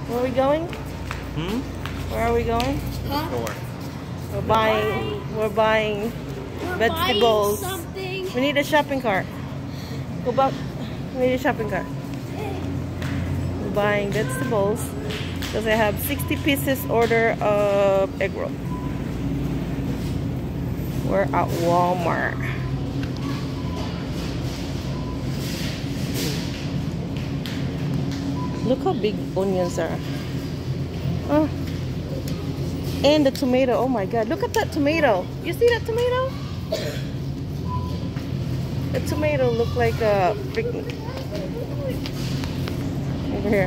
Where are we going? Where are we going? Huh? We're buying vegetables. Something. We need a shopping cart. Go back. We need a shopping cart. We're buying vegetables because I have 60 pieces order of egg roll. We're at Walmart. Look how big onions are. Oh. And the tomato. Oh my god. Look at that tomato. You see that tomato? The tomato look like a freaking... Over here.